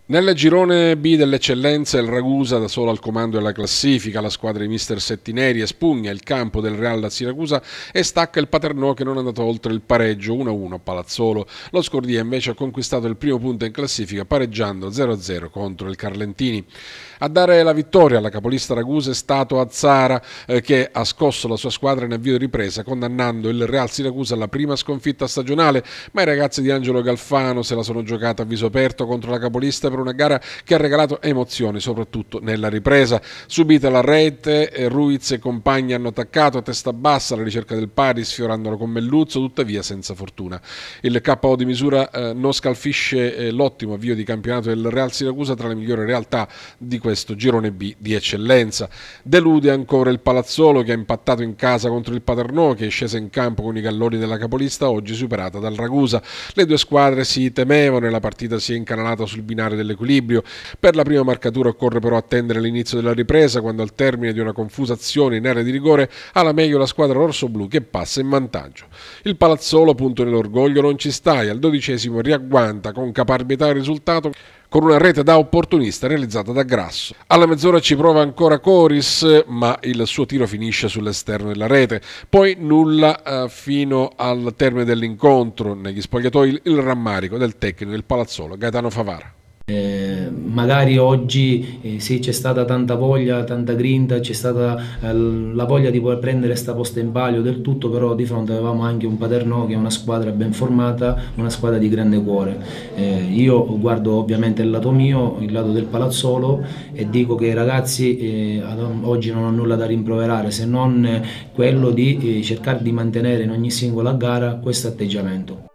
Nel girone B dell'eccellenza il Ragusa da solo al comando della classifica, la squadra di mister Settineri espugna il campo del Real Siracusa e stacca il Paternò che non è andato oltre il pareggio 1-1 a Palazzolo. Lo Scordia invece ha conquistato il primo punto in classifica pareggiando 0-0 contro il Carlentini. A dare la vittoria alla capolista Ragusa è stato Azzara che ha scosso la sua squadra in avvio di ripresa condannando il Real Siracusa alla prima sconfitta stagionale, ma i ragazzi di Angelo Galfano se la sono giocata a viso aperto contro la capolista per una gara che ha regalato emozioni soprattutto nella ripresa. Subita la rete, Ruiz e compagni hanno attaccato a testa bassa alla ricerca del pari sfiorandolo con Melluzzo, tuttavia senza fortuna. Il KO di misura non scalfisce l'ottimo avvio di campionato del Real Siracusa tra le migliori realtà di questo girone B di eccellenza. Delude ancora il Palazzolo che ha impattato in casa contro il Paternò che è scesa in campo con i galloni della capolista oggi superata dal Ragusa. Le due squadre si temevano e la partita si è incanalata sul binario dell'equilibrio. Per la prima marcatura occorre però attendere l'inizio della ripresa quando al termine di una confusa azione in area di rigore ha la meglio la squadra rossoblù che passa in vantaggio. Il Palazzolo, punto nell'orgoglio, non ci sta e al 12° riagguanta con caparbietà il risultato con una rete da opportunista realizzata da Grasso. Alla mezz'ora ci prova ancora Coris, ma il suo tiro finisce sull'esterno della rete. Poi nulla fino al termine dell'incontro. Negli spogliatoi il rammarico del tecnico del Palazzolo, Gaetano Favara. Magari oggi sì, c'è stata tanta voglia, tanta grinta, c'è stata la voglia di poter prendere sta posta in palio del tutto, però di fronte avevamo anche un Paternò che è una squadra ben formata, una squadra di grande cuore. Io guardo ovviamente il lato mio, il lato del Palazzolo e dico che i ragazzi oggi non ho nulla da rimproverare se non quello di cercare di mantenere in ogni singola gara questo atteggiamento.